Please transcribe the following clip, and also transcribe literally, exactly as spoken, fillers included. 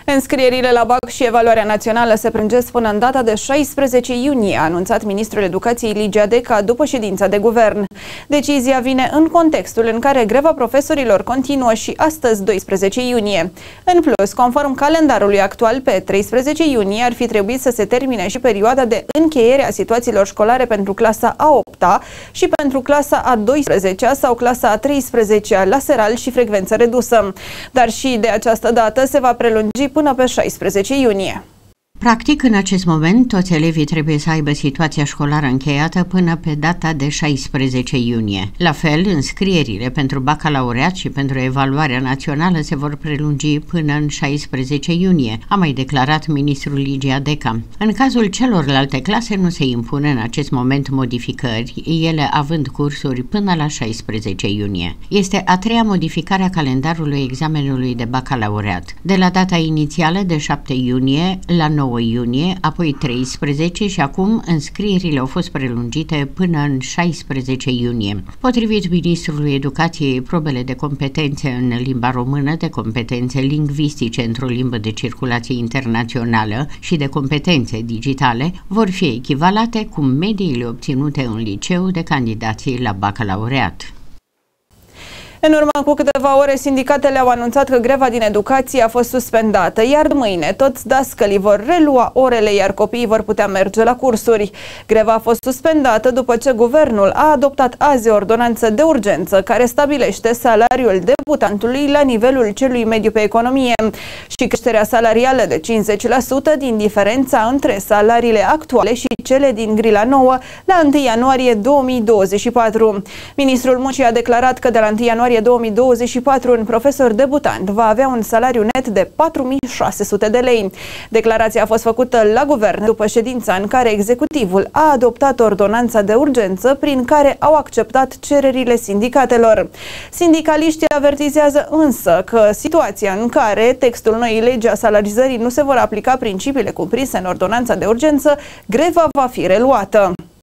Înscrierile la B A C și evaluarea națională se prelungesc până în data de șaisprezece iunie, a anunțat ministrul Educației Ligia Deca după ședința de guvern. Decizia vine în contextul în care greva profesorilor continuă și astăzi, doisprezece iunie. În plus, conform calendarului actual, pe treisprezece iunie ar fi trebuit să se termine și perioada de încheiere a situațiilor școlare pentru clasa a opta și pentru clasa a douăsprezecea sau clasa a treisprezecea la seral și frecvență redusă. Dar și de această dată se va prelungi până pe șaisprezece iunie. Practic, în acest moment, toți elevii trebuie să aibă situația școlară încheiată până pe data de șaisprezece iunie. La fel, înscrierile pentru bacalaureat și pentru evaluarea națională se vor prelungi până în șaisprezece iunie, a mai declarat ministrul Ligia Deca. În cazul celorlalte clase nu se impune în acest moment modificări, ele având cursuri până la șaisprezece iunie. Este a treia modificare a calendarului examenului de bacalaureat. De la data inițială de șapte iunie la nouă iunie, apoi treisprezece și acum înscrierile au fost prelungite până în șaisprezece iunie. Potrivit ministrului Educației, probele de competențe în limba română, de competențe lingvistice într-o limbă de circulație internațională și de competențe digitale vor fi echivalate cu mediile obținute în liceu de candidații la bacalaureat. În urmă cu câteva ore, sindicatele au anunțat că greva din educație a fost suspendată, iar mâine toți dascălii vor relua orele, iar copiii vor putea merge la cursuri. Greva a fost suspendată după ce guvernul a adoptat azi o ordonanță de urgență care stabilește salariul debutantului la nivelul celui mediu pe economie și creșterea salarială de cincizeci la sută din diferența între salariile actuale și cele din grila nouă la întâi ianuarie două mii douăzeci și patru. Ministrul Muncii a declarat că de la întâi ianuarie două mii douăzeci și patru un profesor debutant va avea un salariu net de patru mii șase sute de lei. Declarația a fost făcută la guvern după ședința în care executivul a adoptat ordonanța de urgență prin care au acceptat cererile sindicatelor. Sindicaliștii avertizează însă că situația în care textul noii legi a salarizării nu se vor aplica principiile cuprinse în ordonanța de urgență, greva va fi reluată.